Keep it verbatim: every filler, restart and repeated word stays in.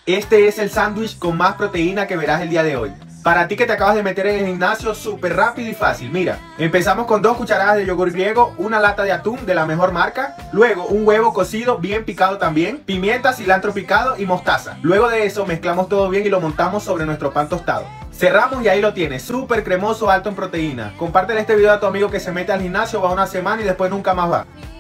Este es el sándwich con más proteína que verás el día de hoy. Para ti que te acabas de meter en el gimnasio, súper rápido y fácil. Mira, empezamos con dos cucharadas de yogur griego, una lata de atún de la mejor marca, luego un huevo cocido bien picado también, pimienta, cilantro picado y mostaza. Luego de eso mezclamos todo bien y lo montamos sobre nuestro pan tostado. Cerramos y ahí lo tienes, súper cremoso, alto en proteína. Compártele este video a tu amigo que se mete al gimnasio, va una semana y después nunca más va.